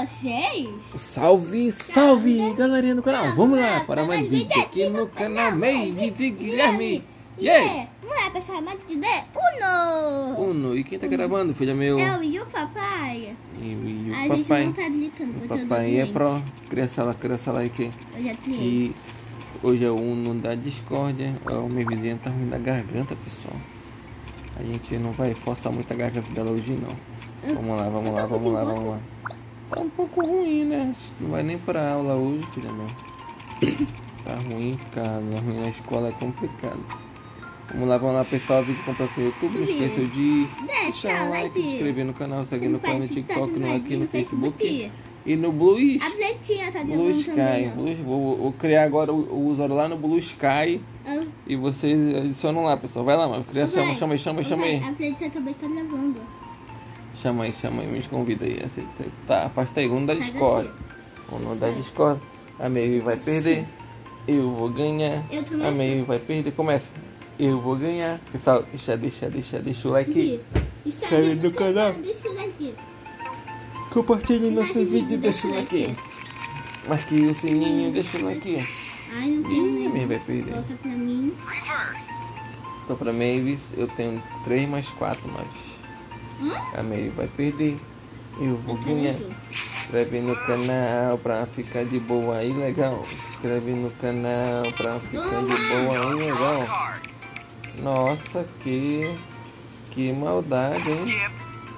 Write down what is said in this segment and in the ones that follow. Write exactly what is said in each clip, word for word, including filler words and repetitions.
vocês? Salve, salve, galerinha do canal. Vamos lá para mais vídeo aqui no canal Mavis e Guilherme. E aí? Vamos lá, pessoal, mais de Uno. Uno, e quem tá gravando, filha meu? Eu e o papai. Eu e o A gente papai. não tá gritando, O porque eu tô papai é doente. pro. Criança lá, criança lá, que, Eu já criei. que hoje é o Uno da discórdia. O meu vizinho tá ruim da garganta, pessoal. A gente não vai forçar muito a garganta dela hoje, não. Vamos lá, vamos lá, vamos lá, vamos lá. Tá um pouco ruim, né? Acho que não vai nem pra aula hoje, filha meu. Tá ruim, cara. Ruim na escola é complicado. Vamos lá, vamos lá, pessoal. Vídeo completo no YouTube. Não esqueça de deixar o like, se inscrever no canal, seguir no canal no TikTok, no, aqui no Facebook e no Blue, A Bletinha tá Blue gravando também, Sky. ó. Blue, vou, vou criar agora o, o usuário lá no Blue Sky. Ah, E vocês adicionam lá, pessoal. Vai lá, mano. Criação, vai. chama aí, chama aí, chama aí. A Bletinha também tá gravando. Chama aí, chama aí, me convida aí. Assim, tá, afasta aí, um da Sai Discord. daqui. Um da Sai. Discord. A Mavis vai perder. Eu vou ganhar. Eu também A sou. Mavis vai perder. Começa. Eu vou ganhar. Pessoal, deixa, deixa, deixa, deixa o like. Está Inscreve aqui no canal. Deixa daqui. Compartilhe Deixa nossos esse vídeos, vídeo, deixa o deixa o like. Marque o sininho, deixa o like. Ai, não tem Ih, nenhum. Mavis vai perder. Volta pra mim. Então pra Mavis, eu tenho três mais quatro, mas Hã? a Mavis vai perder. Eu vou Eu quero ganhar. azul. Se inscreve no canal pra ficar de boa aí, legal. Se inscreve no canal pra ficar de boa aí, legal. Nossa, que... Que maldade, hein?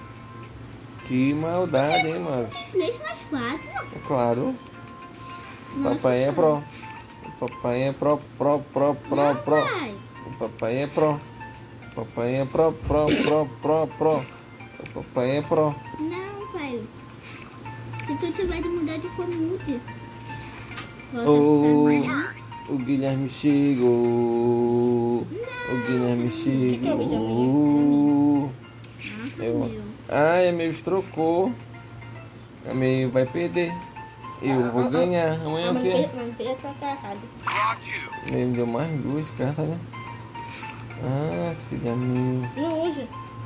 Que maldade, hein, mano? três mais quatro? É claro. O Nossa, papai é pai. pro. O papai é pro, pro, pro, pro, Não, pro. pai. O papai é pro. O papai é pro, pro, pro, pro, pro. O papai é pro. Não, pai. Se tu tiver de mudar de cor, mude. Volta O, pra mim. o Guilherme chegou. O Guilherme chegou. Ah, Eu- meu. Ai, a Mavis trocou. A Mavis vai perder. Eu vou ganhar. Amanhã o quê? Mas fez a troca errada. A Mavis deu mais duas cartas, né? Ah, filha minha. Não usa.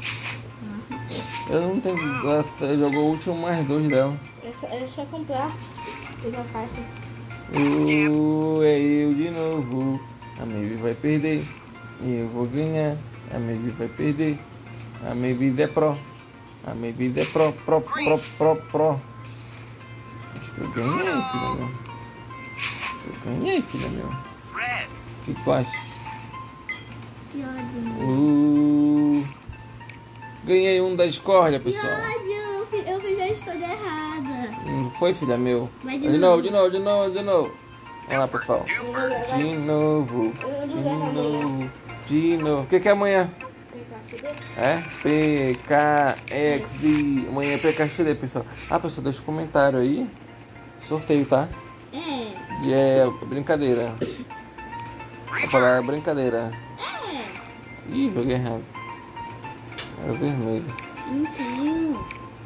Eu não tenho. Ela jogou o último mais dois dela. É só, é só comprar. Pegar a caixa. Uh, é eu de novo. A Mavis vai perder. Eu vou ganhar. A Mavis vai perder. A Mavis é pro. A Mavis é pro, pro, pro, pro, pro. Acho que eu ganhei, filha meu. Eu ganhei, filha meu. O que tu acha? Que ódio. Uh, ganhei um da discórdia, Que pessoal. ódio. Eu fiz- Eu fiz a história errada. Não foi, filha meu? Vai de De novo. novo, de novo, de novo, de novo. Vamos lá, pessoal. De novo, de novo, de novo. O que que é amanhã? Pegar a C D. É? P K X D. Amanhã é P K X D, pessoal. Ah, pessoal, deixa um comentário aí. Sorteio, tá? É. E é brincadeira. A palavra é brincadeira. É. Ih, joguei errado. Era o vermelho. Não tenho.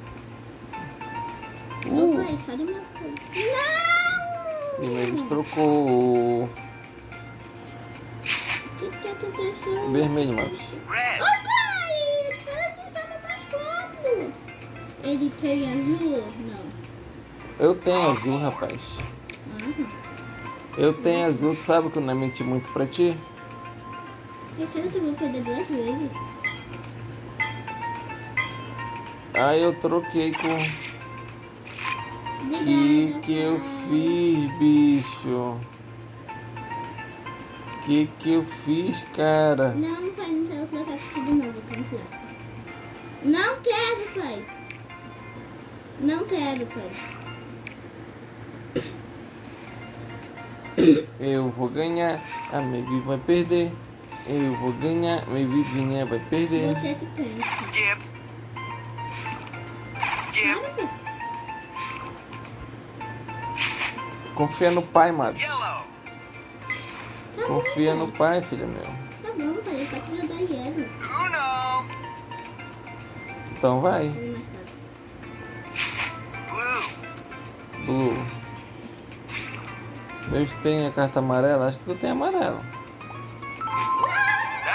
Uh, Opa, só de uma coisa. e Não! eles trocou. O que que aconteceu? Vermelho, Marcos. Ô pai, para de usar no mais quatro. Ele tem azul? Não. Eu tenho azul, rapaz. Aham. Eu tenho azul, tu sabe que eu não menti muito pra ti? Esse ano eu vou perder duas vezes. Aí eu troquei com... Que Obrigada, que eu pai. fiz, bicho? Que que eu fiz, cara? Não, pai, não quero trocar contigo de novo, tá claro. Não quero, pai. Não quero, pai. Eu vou ganhar, a Mavis vai perder. Eu vou ganhar, a Mavisinha vai perder. Você que pensa. Para, pai. Confia no pai, Mavis. Tá bom, Confia pai. no pai, filha meu. Tá bom, pai, eu posso jogar Yellow. Então vai, Vou mais fácil. Blue. Meus tem a carta amarela, acho que tu tem amarela.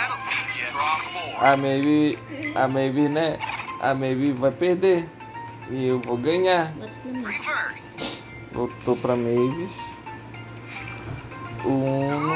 A Mavis, a Mavis, né? A Mavis vai perder. E eu vou ganhar. Bota pra mim. Voltou pra Mavis. Uno.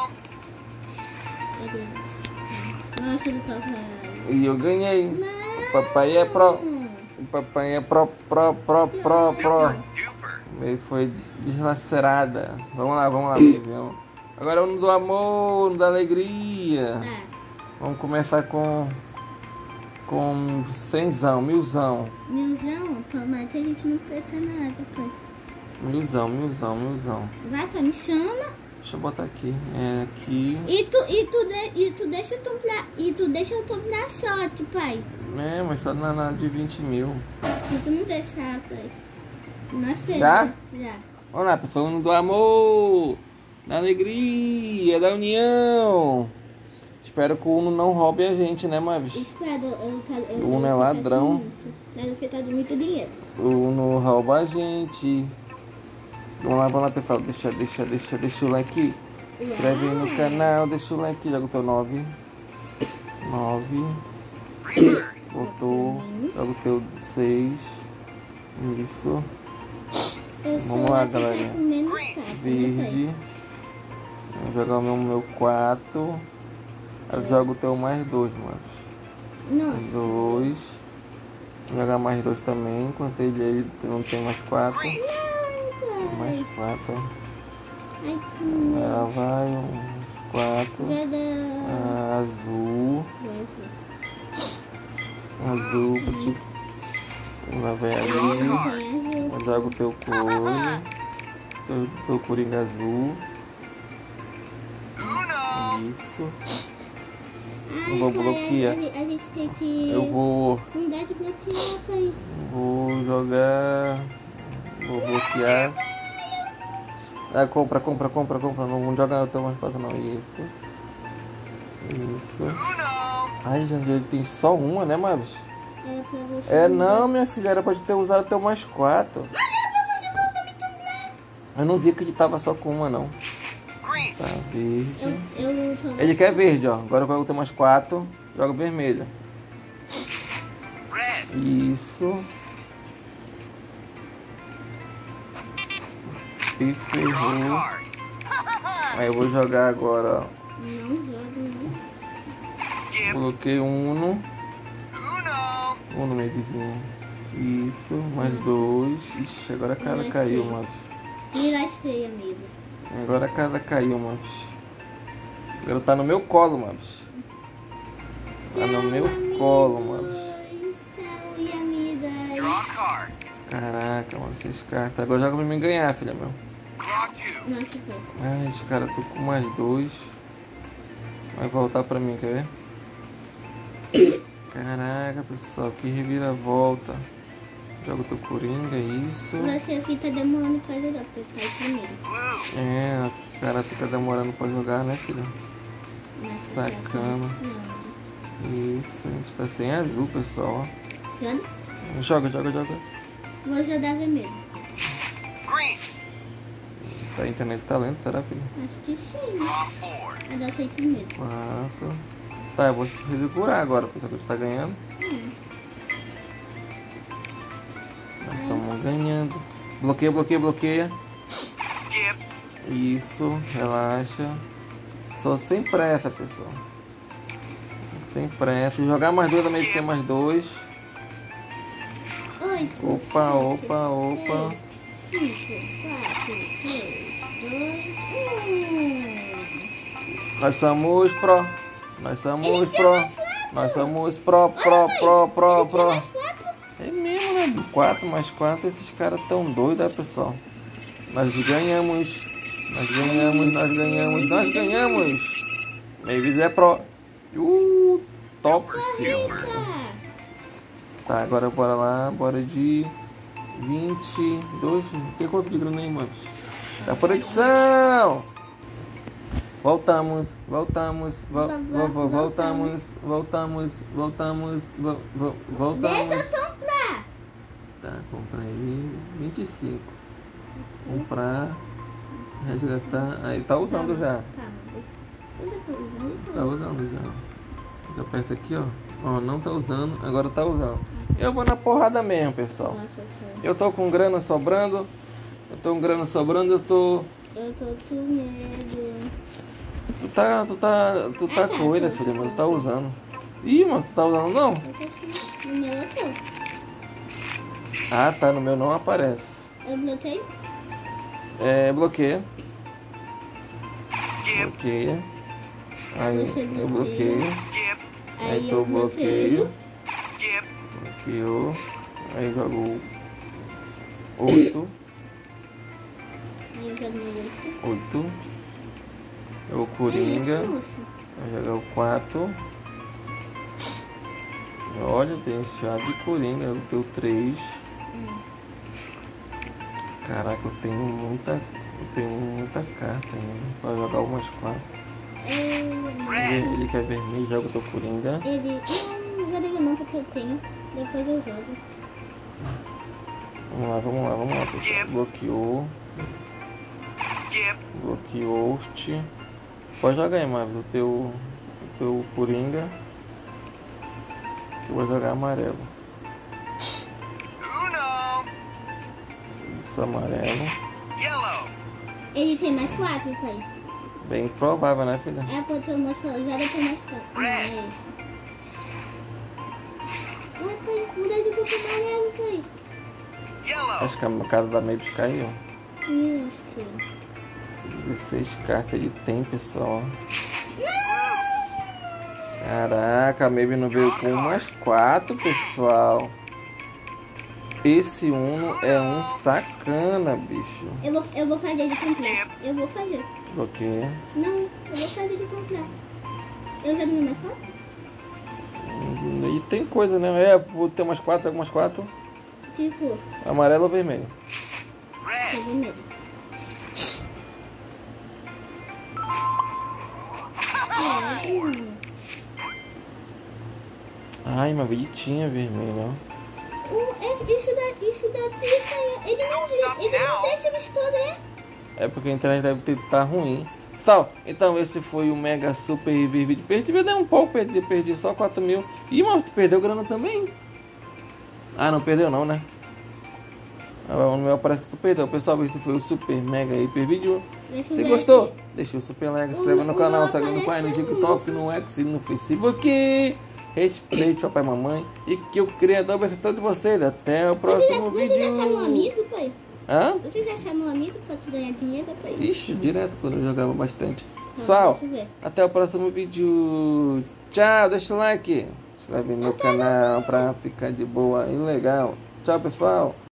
Cadê? Nossa, do papai. E eu ganhei. Não. O papai é pro. O papai é pro, pro, pro, pro, pro. Meio foi deslacerada. Vamos lá, vamos lá, vizinho. Agora é o Uno do amor, Uno da alegria. Tá. Vamos começar com. Com cenzão, milzão. Milzão, tomate, a gente não preta nada, pai. Milzão, milzão, milzão. Vai, pai, me chama. Deixa eu botar aqui. É aqui. E tu, e tu, de, e tu deixa eu tomar, e tu deixa eu tomar sorte, pai. É, mas só na, na de vinte mil. Se tu não deixar, pai. Nós perdemos. Já? Já. Vamos lá, pessoal. Uno do amor, da alegria, da união. Espero que o Uno não roube a gente, né, Mavis? Espero, eu, eu, eu, O Uno é ladrão. Deve ter dado muito dinheiro. O Uno rouba a gente. Vamos lá, vamos lá, pessoal. Deixa, deixa, deixa, deixa o like. Se inscreve aí no canal, deixa o like. Joga o teu nove. nove. Botou. Joga o teu seis. Isso. Eu Vamos sou lá, a que tá galerinha. com menos carta, né, Verde. Vou jogar o meu, meu quatro. Aí joga o teu mais dois, mano. pai? Nossa. Dois. Vou jogar mais dois também. Enquanto ele, ele não tem mais quatro. Não, pai. Mais quatro, ó. Ai, que medo. Ela vai, uns quatro. Já dá... Ah, azul. Vai ser. Azul, porque ela vai ali. Tem azul. Eu jogo o teu coelho. Teu, teu coringa azul. Isso. Ai, Eu vou pai, bloquear. A, a gente tem que... Eu vou. Não dá de bloquear, pai. Vou jogar. Vou bloquear. Ah, compra, compra, compra, compra. Não vou jogar no teu mais quatro não. Isso. Isso. Ai, já ele tem só uma, né, Mavis? Era pra você... É não, minha filha, era pra te ter usado até o mais quatro. Eu não vi que ele tava só com uma, não. Tá, verde. Eu, eu só... Ele quer verde, ó. Agora eu vou ter mais quatro. Joga vermelho. Isso. Se ferrou. Aí eu vou jogar agora, ó. Não joga, não. Coloquei um Uno. Uno, meu vizinho. Isso, mais dois. Ixi, agora a cara caiu, mas. Mirastei, amigos. Agora a casa caiu, mas. Agora tá no meu colo, mas. Tá no meu colo, mano. Tchau, e amigas. Caraca, mano, essas cartas. Agora joga pra mim ganhar, filha meu. Nossa, pai. Ai, os caras tô com mais dois. Vai voltar pra mim, quer ver? Caraca, pessoal, que reviravolta. Joga o teu coringa, isso. Você aqui tá demorando pra jogar, porque tá aí primeiro. É, o cara fica demorando pra jogar, né, filha? Mas Sacana. Não. Isso, a gente tá sem azul, pessoal. Joga? Joga, joga, joga. Vou jogar vermelho. Tá, a internet tá lenta, será, filha? Acho que sim. Adota aí primeiro. Quatro. Tá, eu vou se segurar agora, pessoal, que a gente tá ganhando. Hum. Nós estamos ganhando. Bloqueia, bloqueia, bloqueia. Isso, relaxa. Só sem pressa, pessoal. Sem pressa. Jogar mais dois também, tem mais dois. Oito. Opa, sete, opa, opa. seis, cinco, quatro, três, dois, um. Nós somos pro. Nós somos pro. Nós somos pro, pro, pro, pro, pro. Mais quatro? É mesmo, né? quatro mais quatro, esses caras tão doidos, né, pessoal? Nós ganhamos. Nós ganhamos, nós ganhamos, nós ganhamos. Mavis é pro. Uh, top, filho. Rica. Tá, agora bora lá, bora de vinte e dois. Tem quanto de grana aí, mano? Tá por edição! Voltamos, voltamos, vo vo vo voltamos, voltamos, voltamos, vo vo voltamos. Deixa eu comprar. Tá, compra aí vinte e cinco. Comprar, resgatar. Aí tá usando já. Calma, deixa- eu já tô usando. Tá usando já. Eu aperto aqui, ó. Ó, não tá usando, agora tá usando. Eu vou na porrada mesmo, pessoal. Nossa, foi. Eu tô com grana sobrando. Eu tô com grana sobrando, eu tô. Eu tô com medo. Tu tá. Tu tá. Tu tá Ah, tá, coisa, tô, filha, tô, mano. tô, Tá tô. usando. Ih, mano, tu tá usando não? Eu tô sim. No meu eu tô. Ah, tá, no meu não aparece. Eu bloqueei? É, bloqueia. Bloqueia. Aí Você eu bloqueia. bloqueio. Aí tu eu bloqueio. Bloqueou. Aí jogo oito. Aí eu jogo no oito. oito. O É Coringa. isso, moço. Vai jogar o quatro. Olha, tem chá de Coringa. Eu tenho três. Hum. Caraca, eu tenho muita. Eu tenho muita carta ainda. Vai jogar umas quatro. É, Ele que é vermelho, joga o teu Coringa. ele... Não, não joga não, porque eu tenho. Depois eu jogo. Vamos lá, vamos lá, vamos lá, pessoal. Bloqueou. Bloqueou. Pode jogar aí, Marvel, o teu, o teu Coringa. Eu vou jogar amarelo. Isso, amarelo. Ele tem mais quatro, pai. Bem provável, né, filha? É porque o moço falou, joga tem mais quatro. Não, é esse. Ué, pai, mudei de cor pro amarelo, pai. Acho que a casa da Mavis caiu. Isso. dezesseis cartas ele tem, pessoal. Caraca, a Mavis não veio com umas quatro, pessoal. Esse Uno é um sacana, bicho. Eu vou, eu vou fazer de comprar. Eu vou fazer. Bloqueia. Não, eu vou fazer de comprar. Eu já dormi mais quatro? E tem coisa, né? É, vou ter umas quatro, algumas quatro. Tipo, Amarelo ou vermelho? tô com medo. É, Ai, uma bonitinha vermelha, ó. o, é- isso, da, isso daqui, pai, ele não, ele não deixa eu escolher. É porque a internet deve ter tá ruim. Pessoal, então esse foi o Mega Super Revive Vídeo. Perdi, perdi um pouco, perdi, perdi só quatro mil. Ih, mas tu perdeu grana também. Ah, não perdeu não, né? Ah, no meu parece que tu perdeu. Pessoal, esse foi o Super Mega Hiper Vídeo. Deixa eu Se ver gostou, aqui. deixa o super like, se inscreva no O- canal, o segue no pai, no TikTok, no X e no Facebook. Respeite o papai e mamãe e que o Criador abençoe todos vocês. Até o Você próximo já, vídeo. você já chamou amigo, pai? Hã? Você já chamou amigo pra te ganhar dinheiro, pai? Ixi, direto quando eu jogava bastante. Tá, Pessoal, deixa eu ver. até o próximo vídeo. Tchau, deixa o like. Se inscreve no canal pra ficar de boa e legal. Tchau, pessoal.